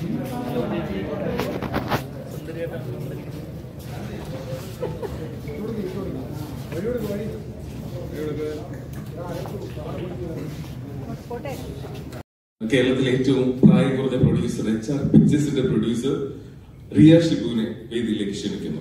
കേരളത്തിലെ ഏറ്റവും പ്രായം കുറഞ്ഞ പ്രൊഡ്യൂസർ HR പിക്ചേഴ്സിന്റെ പ്രൊഡ്യൂസർ റിയ ഷിബുവിനെ വേദിയിലേക്ക് ക്ഷണിക്കുന്നു.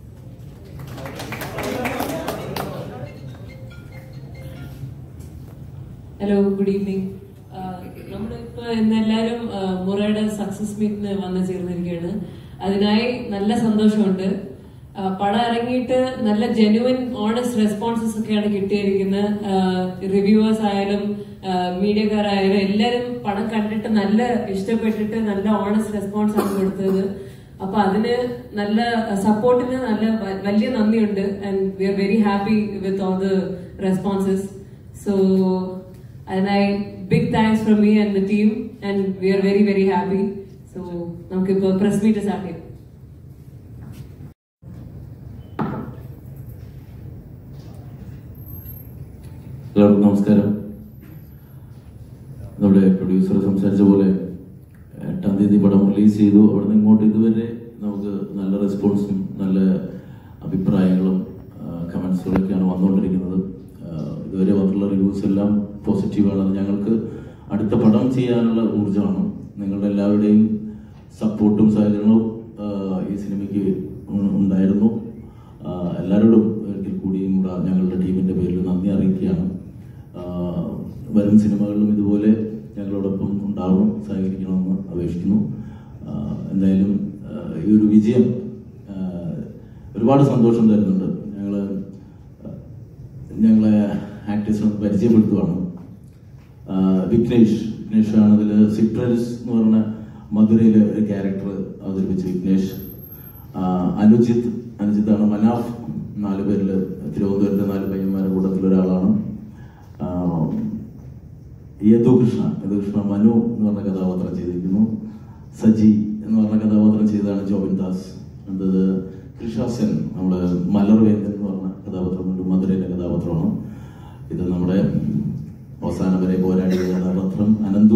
Hello, good evening. നമ്മളിപ്പോ ഇന്നെല്ലാരും മുറയുടെ സക്സസ് മീറ്റിന് വന്നു ചേർന്നിരിക്കുകയാണ്. അതിനായി നല്ല സന്തോഷമുണ്ട്. പടം ഇറങ്ങിയിട്ട് നല്ല ജെന്യുവൻ ഓണസ്റ്റ് റെസ്പോൺസസ് ഒക്കെയാണ് കിട്ടിയിരിക്കുന്നത്. റിവ്യൂവേഴ്സ് ആയാലും മീഡിയക്കാരായാലും എല്ലാരും പടം കണ്ടിട്ട് നല്ല ഇഷ്ടപ്പെട്ടിട്ട് നല്ല ഓണസ്റ്റ് റെസ്പോൺസ് ആണ് കൊടുത്തത്. അപ്പൊ അതിന് നല്ല സപ്പോർട്ടിന് നല്ല വലിയ നന്ദിയുണ്ട്. And we are very happy with all the responses. So അതിനായി big thanks from me and the team, and we are very very happy. So നമുക്കിപ്പോ പ്രസ് മീറ്റ് സ്റ്റാർട്ട് ചെയ്യാം. എല്ലാവർക്കും നമസ്കാരം. നമ്മുടെ പ്രൊഡ്യൂസർ സംസാരിച്ച പോലെ 8-ാം തീയതി പടം റിലീസ് ചെയ്തു. അവിടെ നിന്ന് ഇങ്ങോട്ട് ഇതുവരെ നമുക്ക് നല്ല റെസ്പോൺസും നല്ല അഭിപ്രായങ്ങളും കമൻസുകളൊക്കെയാണ് വന്നുകൊണ്ടിരിക്കുന്നത്. ഇതുവരെ വന്നിട്ടുള്ള റിവ്യൂസ് എല്ലാം പോസിറ്റീവാണ്. ഞങ്ങൾക്ക് അടുത്ത പടം ചെയ്യാനുള്ള ഊർജ്ജമാണ്. നിങ്ങളുടെ എല്ലാവരുടെയും സപ്പോർട്ടും സഹകരണവും ഈ സിനിമയ്ക്ക് ഉണ്ടായിരുന്നു. എല്ലാവരോടും ഒരിക്കൽ കൂടിയും കൂടെ ഞങ്ങളുടെ ടീമിന്റെ പേരിൽ നന്ദി അറിയിക്കുകയാണ്. വരും സിനിമകളിലും ഇതുപോലെ ഞങ്ങളോടൊപ്പം ഉണ്ടാവണം, സഹകരിക്കണമെന്ന് അപേക്ഷിക്കുന്നു. എന്തായാലും ഈ ഒരു വിജയം ഒരുപാട് സന്തോഷം തരുന്നുണ്ട്. ഞങ്ങളെ ആക്ടേഴ്സിനെ പരിചയപ്പെടുത്തുവാണ്. വിഘ്നേഷ് ആണ് ഇതിൽ സിട്രസ് എന്ന് പറഞ്ഞ മധുരയിലെ ഒരു ക്യാരക്ടർ അവതരിപ്പിച്ച വിഘ്നേഷ്. അനുജിത്താണ് മനാഫ്. 4 പേരിൽ തിരുവനന്തപുരത്തെ 4 പയ്യന്മാരുടെ കൂട്ടത്തിലൊരാളാണ്. യദുകൃഷ്ണ മനു എന്ന് പറഞ്ഞ കഥാപാത്രം ചെയ്തിരിക്കുന്നു. സജി എന്ന് പറഞ്ഞ കഥാപാത്രം ചെയ്തതാണ് ജോബിൻ ദാസ്. അടുത്തത് കൃഷാസൻ, നമ്മുടെ മലർവേന്ദ്രൻ എന്ന് പറഞ്ഞ കഥാപാത്രം കൊണ്ട് മധുരയിലെ കഥാപാത്രമാണ്. ഇത് നമ്മുടെ അവസാനം വരെ പോരാടിയ കഥാപാത്രം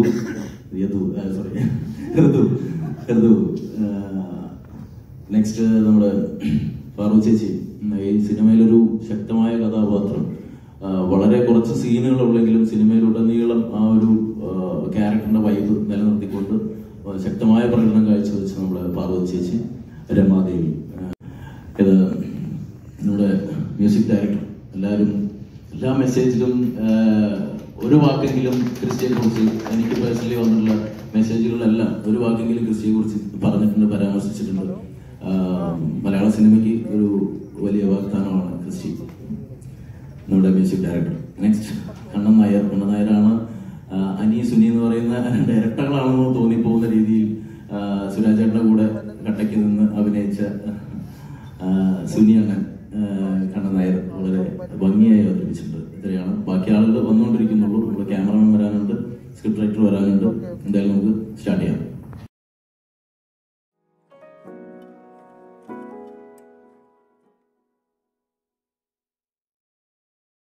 ഋതു. നെക്സ്റ്റ് നമ്മുടെ പാറു ചേച്ചി. ഈ സിനിമയിലൊരു ശക്തമായ കഥാപാത്രം. വളരെ കുറച്ച് സീനുകളുള്ളെങ്കിലും സിനിമയിലുടനീളം ആ ഒരു ക്യാരക്ടറിന്റെ വൈബ് നിലനിർത്തിക്കൊണ്ട് ശക്തമായ പ്രകടനം കാഴ്ചവെച്ച് നമ്മുടെ പാർവതി ചേച്ചി. രമാദേവി, ഇത് നമ്മുടെ മ്യൂസിക് ഡയറക്ടർ. എല്ലാവരും എല്ലാ മെസ്സേജിലും ഒരു വാക്കെങ്കിലും ക്രിസ്റ്റിയെ കുറിച്ച്, എനിക്ക് പേഴ്സണലി വന്നിട്ടുള്ള മെസ്സേജുകളെല്ലാം ഒരു വാക്കെങ്കിലും ക്രിസ്റ്റിയെ കുറിച്ച് പറഞ്ഞിട്ടുണ്ട്, പരാമർശിച്ചിട്ടുണ്ട്. മലയാള സിനിമയ്ക്ക് ഒരു വലിയ വാഗ്ദാനമാണ് ക്രിസ്റ്റി, നമ്മുടെ മ്യൂസിക് ഡയറക്ടർ. നെക്സ്റ്റ് കണ്ണൻ നായരാണ്. അനി സുനി എന്ന് പറയുന്ന ഡയറക്ടറുകളാണെന്ന് തോന്നിപ്പോകുന്ന രീതിയിൽ സുരാജേട്ടന്റെ കൂടെ കട്ടയ്ക്ക് നിന്ന് അഭിനയിച്ച സുനിയാണ് കണ്ണൻ നായർ. വളരെ ഭംഗിയായി അവതരിപ്പിച്ചിട്ടുണ്ട്. ഇത്രയാണ്. ബാക്കി ആളുകൾ വന്നുകൊണ്ടിരിക്കുന്നുള്ളൂ. നമ്മുടെ ക്യാമറമാൻ വരാനുണ്ട്, സ്ക്രിപ്റ്റ് റൈറ്റർ വരാനുണ്ട്. എന്തായാലും നമുക്ക് സ്റ്റാർട്ട് ചെയ്യാം.